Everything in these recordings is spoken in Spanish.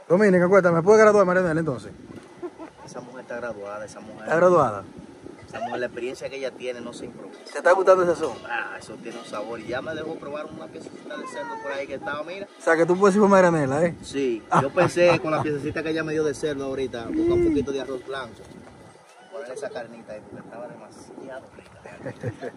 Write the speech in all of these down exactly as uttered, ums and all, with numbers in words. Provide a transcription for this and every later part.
Dominica, cuéntame, ¿me puede graduar Marianela entonces? Esa mujer está graduada, esa mujer. ¿Está graduada? Esa mujer, la experiencia que ella tiene no se improvisa. ¿Te está gustando ese son? Ah, eso tiene un sabor. Y ya me dejó probar una piececita de cerdo por ahí que estaba, mira. O sea, que tú puedes ir por Marianela, ¿eh? Sí, yo pensé con la piececita que ella me dio de cerdo ahorita, buscar un poquito de arroz blanco, poner esa carnita ahí porque estaba demasiado rica.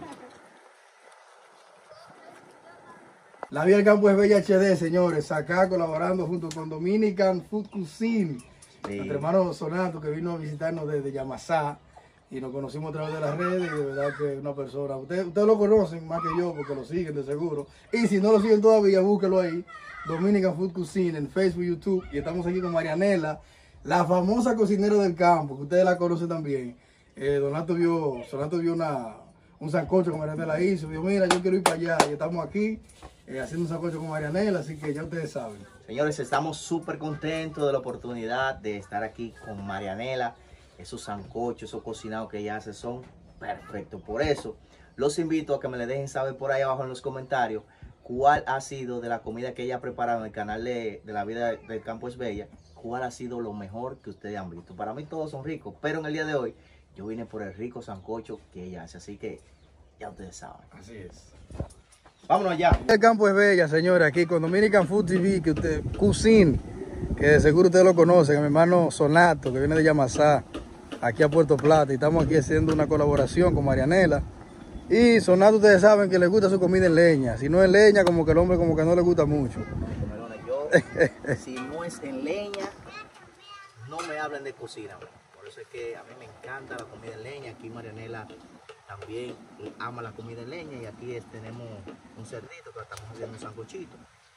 La Vía del Campo es Bella H D, señores, acá colaborando junto con Dominican Food Cuisine, sí. Nuestro hermano Sonato que vino a visitarnos desde Yamasá y nos conocimos a través de las redes y de verdad que es una persona, ustedes, ustedes lo conocen más que yo porque lo siguen de seguro, y si no lo siguen todavía, búsquelo ahí, Dominican Food Cuisine en Facebook, YouTube, y estamos aquí con Marianela, la famosa cocinera del campo, que ustedes la conocen también. eh, Donato vio, Sonato vio una, un sancocho que Marianela hizo, dijo, mira, yo quiero ir para allá, y estamos aquí eh, haciendo un sancocho con Marianela, así que ya ustedes saben. Señores, estamos súper contentos de la oportunidad de estar aquí con Marianela. Esos sancochos, esos cocinados que ella hace son perfectos. Por eso, los invito a que me le dejen saber por ahí abajo en los comentarios cuál ha sido de la comida que ella ha preparado en el canal de, de La Vida del Campo es Bella, cuál ha sido lo mejor que ustedes han visto. Para mí todos son ricos, pero en el día de hoy yo vine por el rico sancocho que ella hace, así que ya ustedes saben. Así es. Vámonos allá. El Campo es Bella, señores, aquí con Dominican Food T V, que usted, Cuisine, que de seguro ustedes lo conocen, a mi hermano Sonato, que viene de Yamasá, aquí a Puerto Plata, y estamos aquí haciendo una colaboración con Marianela. Y Sonato, ustedes saben que le gusta su comida en leña, si no es leña, como que el hombre como que no le gusta mucho. Yo, si no es en leña, no me hablen de cocina, bro. Por eso es que a mí me encanta la comida en leña. Aquí Marianela también ama la comida en leña y aquí es, tenemos un cerdito que estamos haciendo un sancochito.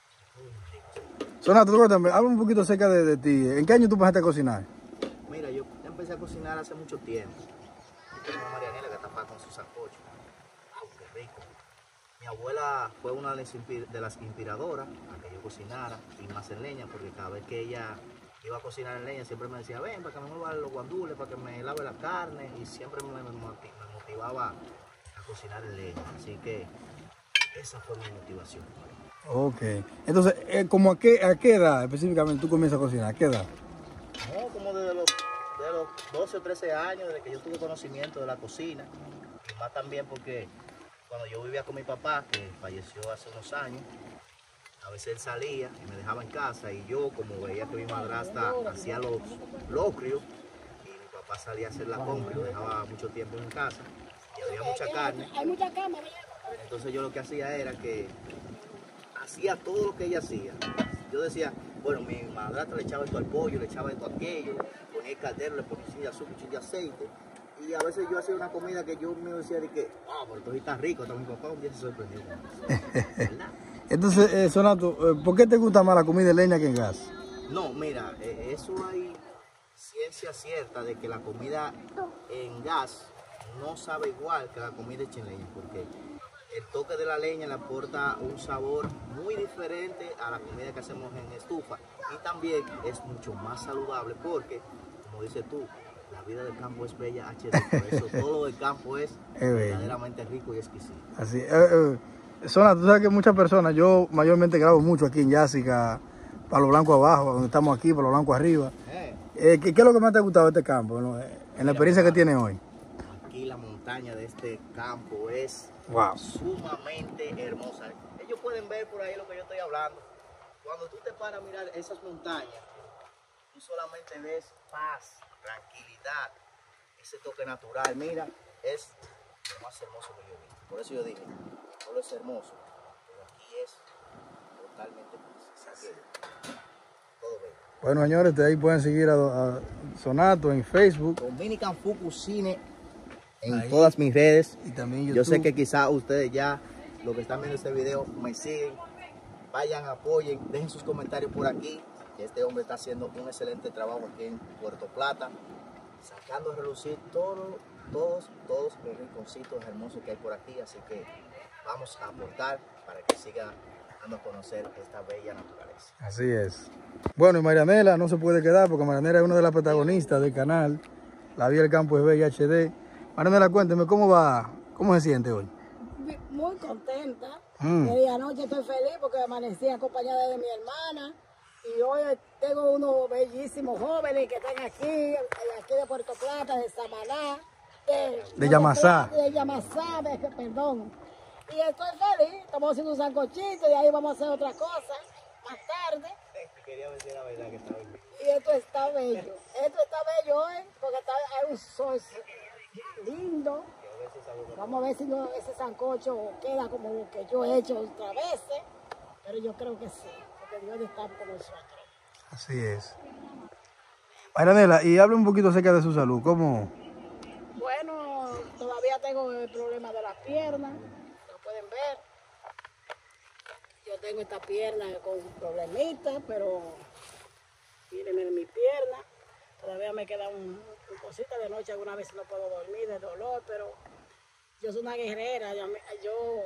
Sonato, cuéntame, habla un poquito acerca de, de ti. ¿En qué año tú empezaste a cocinar? Mira, yo empecé a cocinar hace mucho tiempo. Tengo a Marianela que está con su sancocho. ¡Wow, qué rico! Mi abuela fue una de las, de las inspiradoras a que yo cocinara y más en leña, porque cada vez que ella iba a cocinar en leña siempre me decía, ven, para que me mueva los guandules, para que me lave la carne, y siempre me, me motivaba a cocinar en leña. Así que esa fue mi motivación. Ok. Entonces, eh, ¿como a qué, a qué edad específicamente tú comienzas a cocinar? ¿A qué edad? No, como desde los, de los doce o trece años, desde que yo tuve conocimiento de la cocina. Y más también porque cuando yo vivía con mi papá, que falleció hace unos años, a veces él salía y me dejaba en casa y yo, como veía que mi madrastra hacía los locrios y mi papá salía a hacer la compra y lo dejaba mucho tiempo en casa y había mucha carne. Hay mucha cama. Entonces yo lo que hacía era que hacía todo lo que ella hacía. Yo decía, bueno, mi madrastra le echaba esto al pollo, le echaba esto a aquello, ponía el caldero, le ponía un chin de azúcar, un chin de aceite. Y a veces yo hacía una comida que yo me decía de que, wow, pero esto sí está rico. Hasta mi papá un día se sorprendió. ¿Verdad? Entonces, eh, Sonato, eh, ¿por qué te gusta más la comida en leña que en gas? No, mira, eh, eso hay ciencia cierta de que la comida en gas no sabe igual que la comida hecha en leña, porque el toque de la leña le aporta un sabor muy diferente a la comida que hacemos en estufa y también es mucho más saludable porque, como dices tú, la vida del campo es bella H D, por eso todo lo del campo es, es verdaderamente rico y exquisito. Así, eh, eh. Sonato, tú sabes que muchas personas, yo mayormente grabo mucho aquí en Yásica, Palo Blanco abajo, donde estamos aquí, Palo Blanco arriba. Eh. Eh, ¿qué, ¿Qué es lo que más te ha gustado de este campo, no? en Mira, la experiencia que tienes hoy? Aquí la montaña de este campo es wow. sumamente hermosa. Ellos pueden ver por ahí lo que yo estoy hablando. Cuando tú te paras a mirar esas montañas, tú solamente ves paz, tranquilidad, ese toque natural. Mira, es lo más hermoso que yo he visto. Por eso yo dije, todo es hermoso, pero aquí es totalmente paz. Todo bien. Bueno, señores, de ahí pueden seguir a, a Sonato en Facebook. Dominican Food Cuisine en ahí, todas mis redes. Y también YouTube. Yo sé que quizás ustedes ya, los que están viendo este video, me siguen. Vayan, apoyen, dejen sus comentarios por aquí. Este hombre está haciendo un excelente trabajo aquí en Puerto Plata, sacando a relucir todo, todos, todos los rinconcitos hermosos que hay por aquí. Así que vamos a aportar para que siga dando a conocer esta bella naturaleza. Así es. Bueno, y Marianela no se puede quedar porque Marianela es una de las protagonistas del canal La Vía del Campo es Bella H D. Marianela, cuénteme, ¿cómo va? ¿Cómo se siente hoy? Muy contenta. Mm. Y anoche estoy feliz porque amanecí acompañada de mi hermana. Y hoy tengo unos bellísimos jóvenes que están aquí, aquí de Puerto Plata, de Samaná, de, de Yamasá. De Yamasá, de, perdón. Y estoy feliz, estamos haciendo un sancochito y ahí vamos a hacer otra cosa más tarde. Quería decir la verdad que está bien. Y esto está bello, esto está bello hoy, porque está, hay un sol lindo. Vamos a ver si no, ese sancocho queda como lo que yo he hecho otra vez, pero yo creo que sí, porque Dios está con nosotros. Así es. Marianela, y hable un poquito acerca de su salud, ¿cómo? Bueno, todavía tengo el problema de las piernas, lo pueden ver. Yo tengo esta pierna con problemitas, pero miren en mi pierna. Todavía me queda un, un cosita de noche, algunas veces no puedo dormir de dolor, pero yo soy una guerrera. Yo, yo,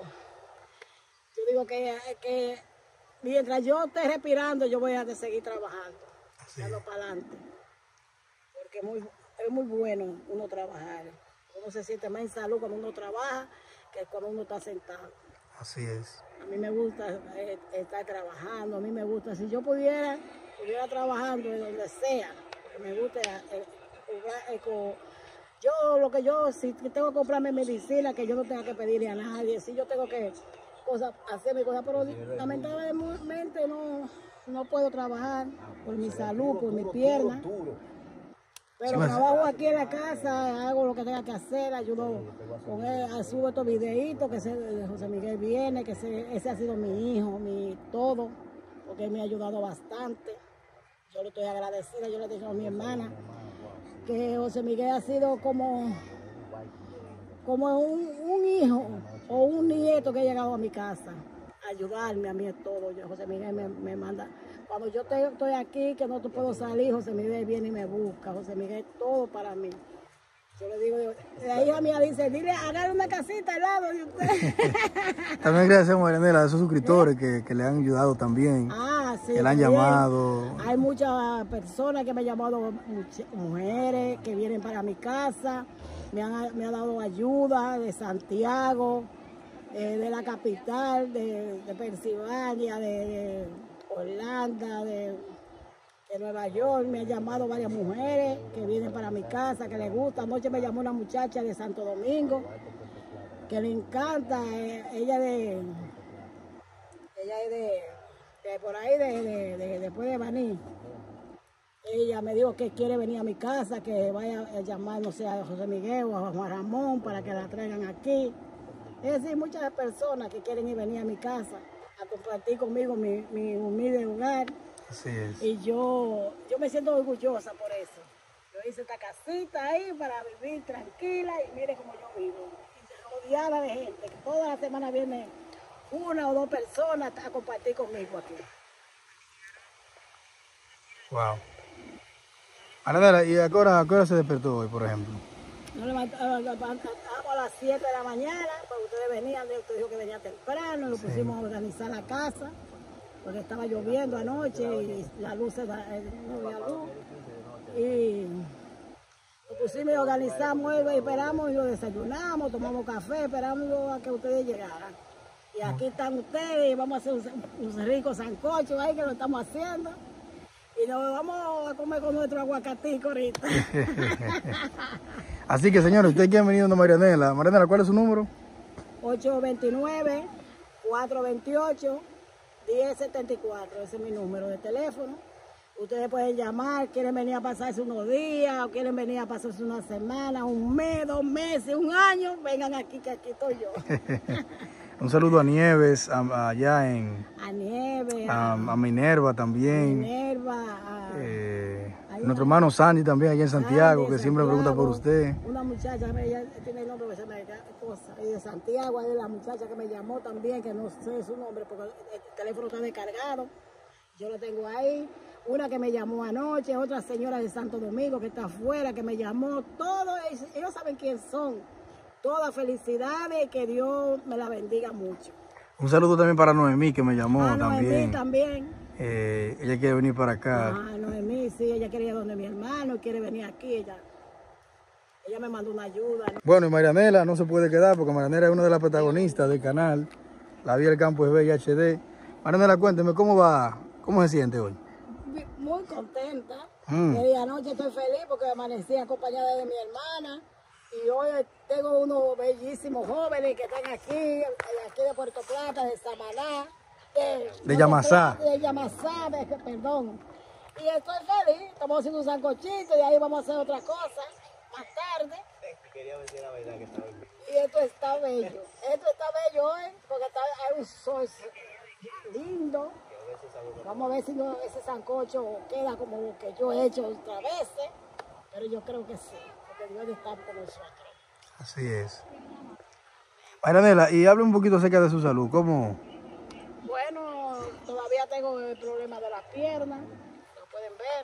yo digo que, que mientras yo esté respirando, yo voy a seguir trabajando, dando para adelante. Porque es muy, es muy bueno uno trabajar. Uno se siente más en salud cuando uno trabaja que cuando uno está sentado. Así es. A mí me gusta eh, estar trabajando, a mí me gusta, si yo pudiera, pudiera trabajando en donde sea, porque me gusta eh, jugar, eh, con, yo lo que yo, si tengo que comprarme medicina, que yo no tenga que pedirle a nadie, si yo tengo que cosas, hacer mi cosa, pero lamentablemente no, no puedo trabajar por mi salud, por mi pierna. Pero trabajo aquí en la casa, hago lo que tenga que hacer, ayudo con él, subo estos videitos, que ese, José Miguel viene, que ese, ese ha sido mi hijo, mi todo, porque él me ha ayudado bastante. Yo le estoy agradecida, yo le digo a mi hermana, que José Miguel ha sido como, como un, un hijo o un nieto que ha llegado a mi casa, a ayudarme a mí en todo. Yo, José Miguel me, me manda... Cuando yo te, estoy aquí, que no te puedo salir, José Miguel viene y me busca. José Miguel es todo para mí. Yo le digo, la hija mía dice, dile, hágale una casita al lado de usted. También gracias, Marianela, a esos suscriptores que, que le han ayudado también. Ah, sí. Que le han también. llamado. Hay muchas personas que me han llamado, mujeres que vienen para mi casa. Me han, me han dado ayuda de Santiago, eh, de la capital, de, de Pensilvania, de... de Holanda, de, de Nueva York. Me han llamado varias mujeres que vienen para mi casa, que les gusta. Anoche me llamó una muchacha de Santo Domingo, que le encanta, eh, ella de, ella es de, de por ahí, de, de, de, después de Baní. Ella me dijo que quiere venir a mi casa, que vaya a llamar, no sé, a José Miguel o a Juan Ramón para que la traigan aquí. Es decir, muchas personas que quieren ir venir a mi casa a compartir conmigo mi, mi humilde hogar. Así es. Y yo, yo me siento orgullosa por eso. Yo hice esta casita ahí para vivir tranquila y mire cómo yo vivo. Y rodeada de gente, que toda la semana viene una o dos personas a compartir conmigo aquí. Wow. Marianela, ¿y a qué hora, a qué hora se despertó hoy, por ejemplo? Nos levantamos a las siete de la mañana, porque ustedes venían, usted dijo que venía temprano, lo sí. Pusimos a organizar la casa, porque estaba lloviendo anoche y la luz no había luz. Y lo pusimos y organizamos y esperamos y lo desayunamos, tomamos café, esperamos a que ustedes llegaran. Y aquí están ustedes y vamos a hacer un, un rico sancocho ahí que lo estamos haciendo. Y nos vamos a comer con nuestro aguacatico ahorita. Así que, señores, ustedes que han venido a Marianela. Marianela, ¿cuál es su número? ocho dos nueve, cuatro dos ocho, uno cero siete cuatro. Ese es mi número de teléfono. Ustedes pueden llamar, quieren venir a pasarse unos días, o quieren venir a pasarse una semana, un mes, dos meses, un año. Vengan aquí, que aquí estoy yo. Un saludo a Nieves, a, allá en... A Nieves. A, a Minerva también. Minerva. A, eh, nuestro hermano Sandy también, allá en Santiago, Sandy, que siempre Santiago, pregunta por usted. Una muchacha, ella tiene el nombre, que se me cosa. Y de Santiago, hay la muchacha que me llamó también, que no sé su nombre, porque el teléfono está descargado. Yo lo tengo ahí. Una que me llamó anoche, otra señora de Santo Domingo que está afuera, que me llamó. Todos ellos saben quién son. Todas felicidades y que Dios me la bendiga mucho. Un saludo también para Noemí, que me llamó ah, también. Noemí también. Eh, ella quiere venir para acá. Ah, Noemí, sí, ella quiere ir donde mi hermano, quiere venir aquí. Ella, ella me mandó una ayuda. Bueno, y Marianela no se puede quedar porque Marianela es una de las protagonistas del canal La Vida del Campo es Bella H D. Marianela, cuénteme, ¿cómo va? ¿Cómo se siente hoy? muy contenta. Mm. Y anoche estoy feliz porque amanecí acompañada de mi hermana. Y hoy tengo unos bellísimos jóvenes que están aquí, aquí de Puerto Plata, de Samaná, de, de Yamasá. De Yamasá, de, perdón. Y estoy feliz, estamos haciendo un sancochito y ahí vamos a hacer otra cosa más tarde. Quería decir la verdad que estaba bien. Y esto está bello, esto está bello hoy porque está, hay un sol lindo. Vamos a ver si no, ese sancocho queda como lo que yo he hecho otra vez, pero yo creo que sí, porque Dios está con nosotros. Así es. Marianela, y hable un poquito acerca de su salud, ¿cómo? Bueno, todavía tengo el problema de las piernas, lo pueden ver.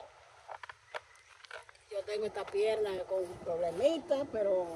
Yo tengo esta pierna con problemitas, pero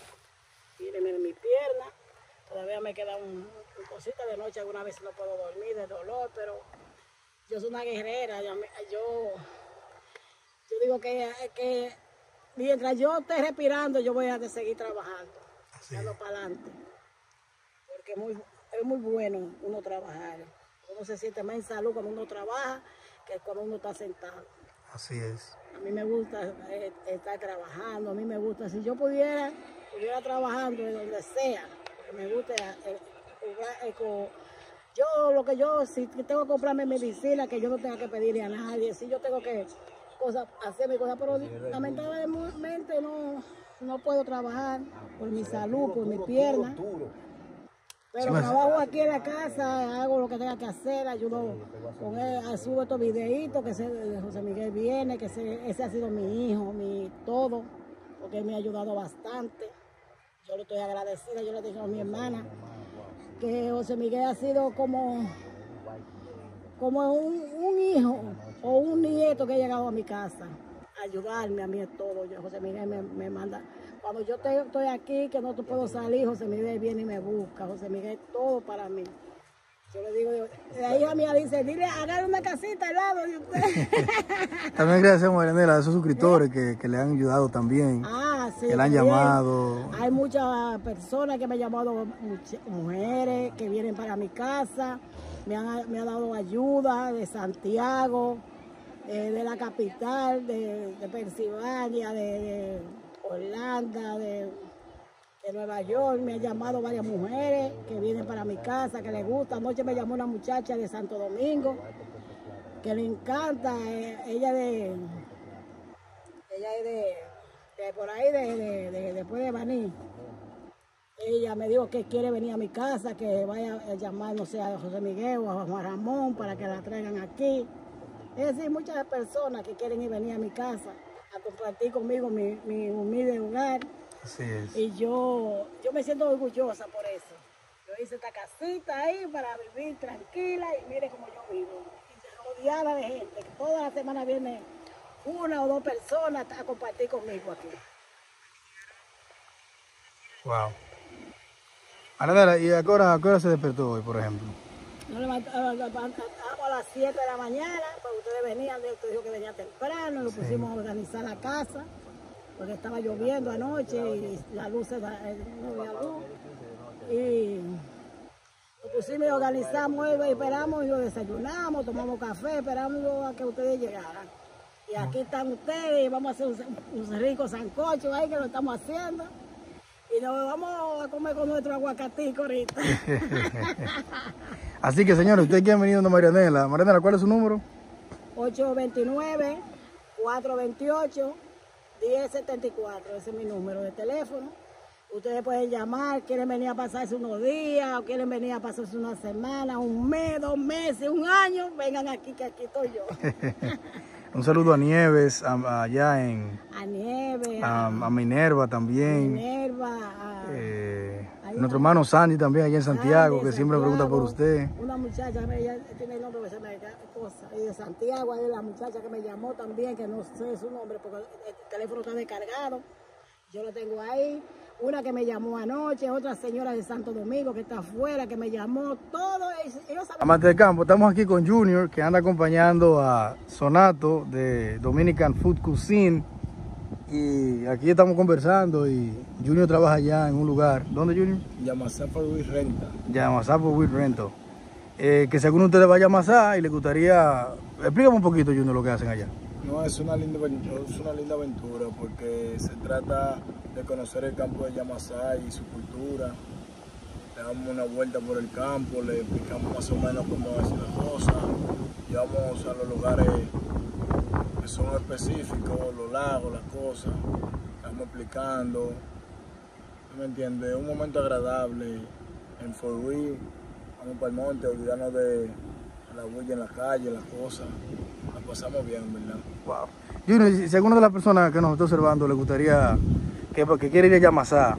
miren mi pierna. Todavía me queda un, un cosita de noche, alguna vez no puedo dormir de dolor, pero yo soy una guerrera. Yo, yo, yo digo que, que mientras yo esté respirando, yo voy a seguir trabajando, echando para adelante. Porque es muy, es muy bueno uno trabajar. Uno se siente más en salud cuando uno trabaja que cuando uno está sentado. Así es. A mí me gusta eh, estar trabajando, a mí me gusta, si yo pudiera, estuviera trabajando de donde sea, porque me gusta, eh, eh, eh, yo lo que yo, si tengo que comprarme medicina, que yo no tenga que pedirle a nadie, si yo tengo que cosas, hacer mi cosas, pero lamentablemente no, no puedo trabajar por mi salud, por mi pierna. Pero trabajo aquí en la casa, hago lo que tenga que hacer, ayudo con él, subo estos videitos, que ese de José Miguel viene, que ese, ese ha sido mi hijo, mi todo, porque él me ha ayudado bastante. Yo le estoy agradecida, yo le dije a mi hermana que José Miguel ha sido como, como un, un hijo o un nieto que ha llegado a mi casa, a ayudarme a mí en todo. Yo, José Miguel me, me manda. Cuando yo te, estoy aquí, que no te puedo salir, José Miguel viene y me busca. José Miguel es todo para mí. Yo le digo, la hija mía dice, dile, hágale una casita al lado de usted. También gracias, Marianela, a esos suscriptores que, que le han ayudado también. Ah, sí. Que le han también. llamado. Hay muchas personas que me han llamado, mujeres que vienen para mi casa. Me han, me han dado ayuda de Santiago, eh, de la capital, de, de Pensilvania, de... de Holanda, de, de Nueva York. Me han llamado varias mujeres que vienen para mi casa, que les gusta. Anoche me llamó una muchacha de Santo Domingo, que le encanta, eh, ella de, ella es de, de por ahí, de, de, de, después de Baní. Ella me dijo que quiere venir a mi casa, que vaya a llamar, no sé, a José Miguel o a Juan Ramón para que la traigan aquí. Es decir, muchas personas que quieren ir venir a mi casa a compartir conmigo mi, mi humilde hogar. Así es. Y yo, yo me siento orgullosa por eso. Yo hice esta casita ahí para vivir tranquila y mire cómo yo vivo. Y rodeada de gente, que toda la semana viene una o dos personas a compartir conmigo aquí. Wow. Marianela, ¿y a qué hora, a qué hora se despertó hoy, por ejemplo? Nos levantamos a las siete de la mañana, pues ustedes venían, usted dijo que venía temprano, lo pusimos sí. a organizar la casa, porque estaba lloviendo anoche y la luz no había luz. Y lo pusimos y organizamos, y esperamos y lo desayunamos, tomamos café, esperamos a que ustedes llegaran. Y aquí están ustedes y vamos a hacer un, un rico sancocho ahí que lo estamos haciendo. Y nos vamos a comer con nuestro aguacatico ahorita. Así que, señores, ustedes que han venido a Marianela. Marianela, ¿cuál es su número? ocho dos nueve, cuatro dos ocho, uno cero siete cuatro. Ese es mi número de teléfono. Ustedes pueden llamar, quieren venir a pasarse unos días, o quieren venir a pasarse una semana, un mes, dos meses, un año. Vengan aquí, que aquí estoy yo. Un saludo a Nieves, a, allá en... A Nieves. A, a Minerva también. Minerva. A, eh, nuestro hermano Sandy también, allá en Santiago, Sandy, que siempre Santiago, pregunta por usted. Una muchacha, ella tiene el nombre, se me cosa. Y de Santiago, ahí la muchacha que me llamó también, que no sé su nombre, porque el teléfono está descargado. Yo lo tengo ahí. Una que me llamó anoche, otra señora de Santo Domingo que está afuera, que me llamó, todo ellos saben. Amante de campo, estamos aquí con Junior, que anda acompañando a Sonato de Dominican Food Cuisine. Y aquí estamos conversando y Junior trabaja allá en un lugar. ¿Dónde, Junior? Yamasá por Will Renta. Yamasá por Will Rento. eh, que según ustedes vaya a Yamasá y le gustaría... Explícame un poquito, Junior, lo que hacen allá. No, es una linda aventura, es una linda aventura porque se trata de conocer el campo de Yamasá y su cultura. Le damos una vuelta por el campo, le explicamos más o menos cómo es la cosa. Llevamos a los lugares que son específicos, los lagos, las cosas. Estamos explicando, ¿tú me entiendes? Un momento agradable en Fort Lee. Vamos para el monte, olvidarnos de la bulla en la calle, las cosas. La pasamos bien, ¿verdad? Wow. Junior, si alguna de las personas que nos está observando le gustaría, que, que quiere ir a Yamasá,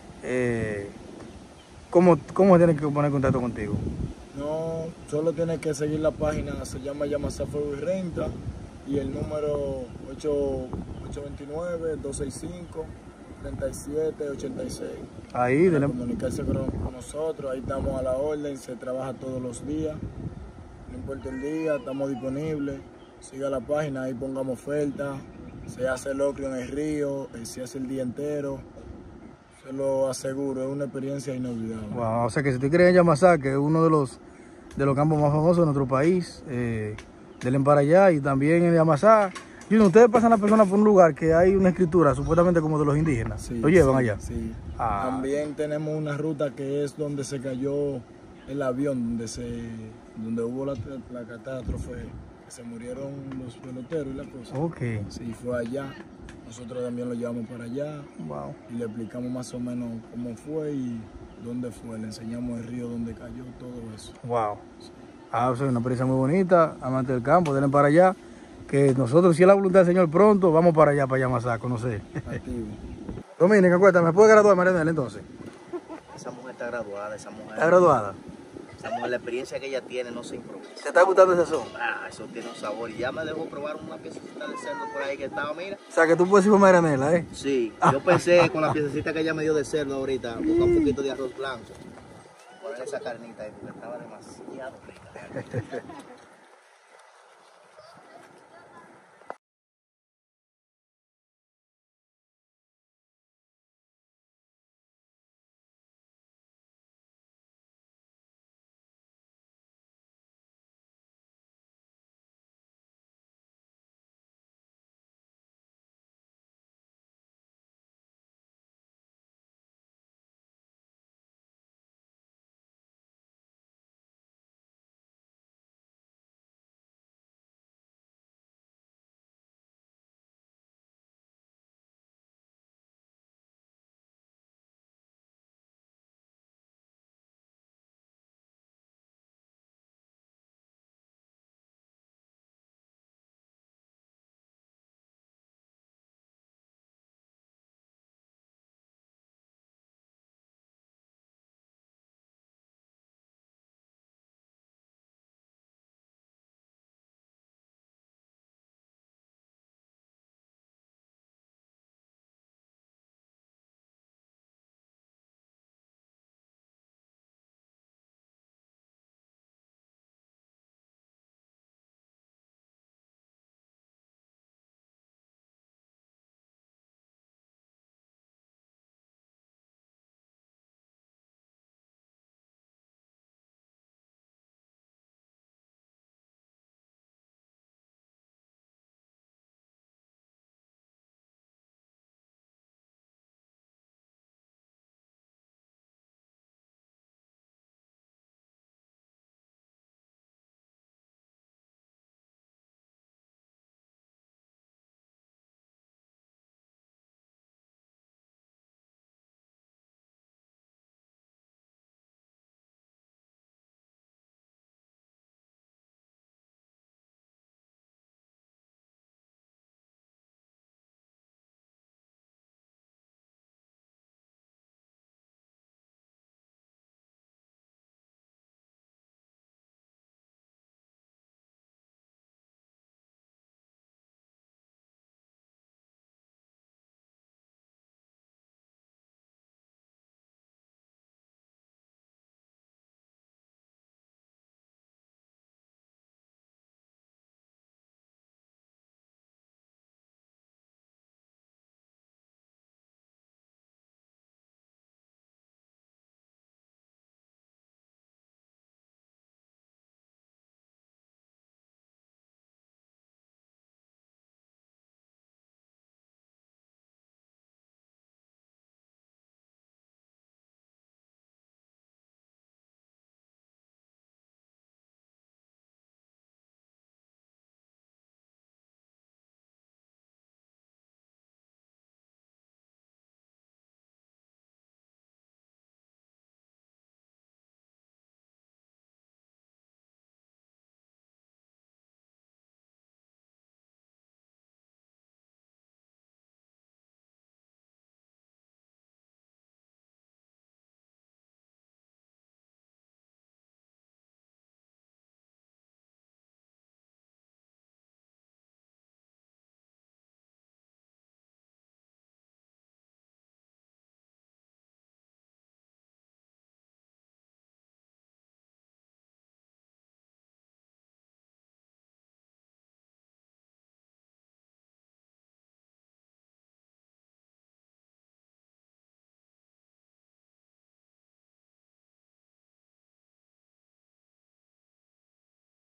eh, ¿cómo, ¿cómo tiene que poner en contacto contigo? No, solo tienes que seguir la página, se llama Yamasá Fuego y Renta, y el número ocho ocho dos nueve, dos seis cinco, tres siete ocho seis. Ahí, Para de comunicarse con, con nosotros, ahí estamos a la orden, se trabaja todos los días, no importa el día, estamos disponibles. Siga la página, ahí pongamos oferta, se hace el ocrio en el río, se hace el día entero, se lo aseguro, es una experiencia inolvidable. Wow, o sea que si te quieren Yamasá, que es uno de los, de los campos más famosos de nuestro país, eh, denle para allá. Y también en Yamasá, Junior, ustedes pasan a las personas por un lugar que hay una escritura supuestamente como de los indígenas, Sí, ¿lo llevan sí, allá? Sí. Ah. También tenemos una ruta que es donde se cayó el avión, donde, se, donde hubo la, la catástrofe, que se murieron los peloteros y la cosa. Ok. Sí, fue allá. Nosotros también lo llevamos para allá. Wow. Y le explicamos más o menos cómo fue y dónde fue. Le enseñamos el río donde cayó, todo eso. Wow. Ah, es una experiencia muy bonita, amante del campo, denle para allá. Que nosotros, si es la voluntad del Señor, pronto vamos para allá, para Yamasá, a conocer. Activo. Dominica, cuéntame, ¿me puede graduar, Marianela, entonces? Esa mujer está graduada, esa mujer. ¿Está graduada? Esa mujer, la experiencia que ella tiene no se improvisa. ¿Te está gustando ese son? Ah, eso tiene un sabor. Y ya me dejó probar una piececita de cerdo por ahí que estaba, mira. O sea, que tú puedes ir por Marianela, ¿eh? Sí, yo pensé con la piececita que ella me dio de cerdo ahorita, buscar un poquito de arroz blanco. Poner esa carnita ahí porque estaba demasiado rica.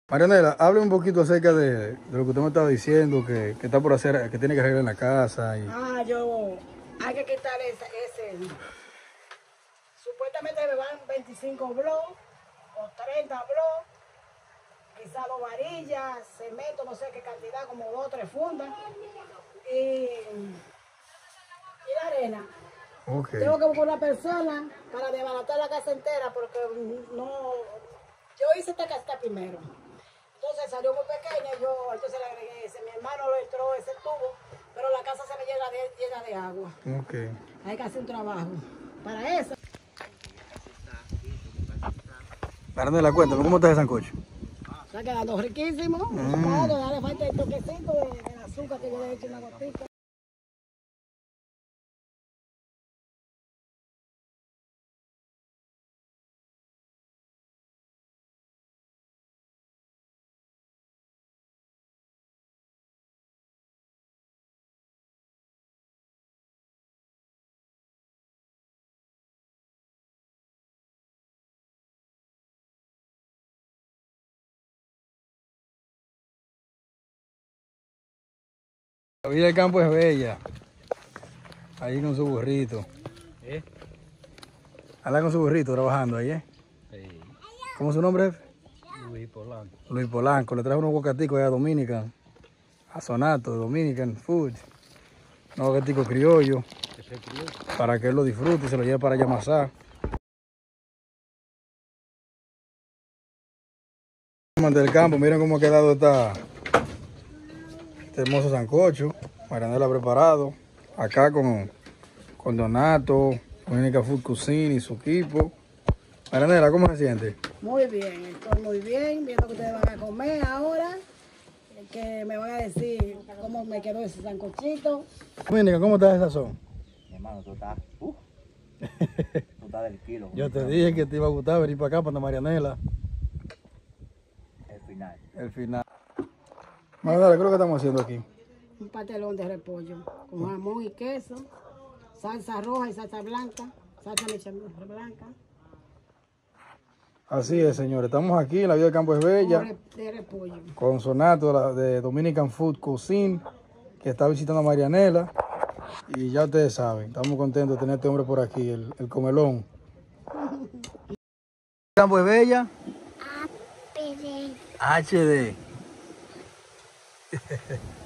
Marianela, hable un poquito acerca de, de lo que usted me estaba diciendo, que, que está por hacer, que tiene que arreglar en la casa. Y... Ah, yo, hay que quitar ese, ese. Supuestamente me van veinticinco blogs o treinta blogs, quizás dos varillas, cemento, no sé qué cantidad, como dos o tres fundas. Y, y la arena. Okay. Tengo que buscar una persona para desbaratar la casa entera porque no. Yo hice esta casa primero. Entonces salió muy pequeña y yo entonces le agregué ese. Mi hermano lo entró ese tubo, pero la casa se me llena de, llena de agua. Okay. Hay que hacer un trabajo para eso. Marianela, cuéntame, ¿cómo está ese sancocho? Está quedando riquísimo. Mm. Claro, dale falta el toquecito de, de azúcar que yo le he hecho una gotita. La vida del campo es bella. Ahí con su burrito. ¿Eh? Anda con su burrito trabajando ahí, ¿eh? Sí. ¿Cómo es su nombre, jefe? Luis Polanco. Luis Polanco. Le trajo unos aguacaticos allá a Dominican. A Sonato, Dominican Food. Unos aguacaticos criollos. Ese crió. Para que él lo disfrute y se lo lleve para Yamasá. Del campo, miren cómo ha quedado esta, este hermoso sancocho. Marianela ha preparado. Acá con, con Donato, Dominican Food Cuisine y su equipo. Marianela, ¿cómo se siente? Muy bien, estoy muy bien, viendo que ustedes van a comer ahora, que me van a decir cómo me quedó ese sancochito. Dominica, ¿cómo está esa sazón? Mi hermano, tú estás, uh, tú estás del kilo. Yo te dije que te iba a gustar venir para acá, para Marianela. El final. El final. Marianela, ¿qué es lo que estamos haciendo aquí? Un pastelón de repollo con jamón y queso, salsa roja y salsa blanca, salsa bechamel blanca. Así es, señores. Estamos aquí en la vida del campo es bella. De repollo. Con Sonato de Dominican Food Cuisine, que está visitando a Marianela. Y ya ustedes saben, estamos contentos de tener a este hombre por aquí, el, el comelón. Campo es bella. H D.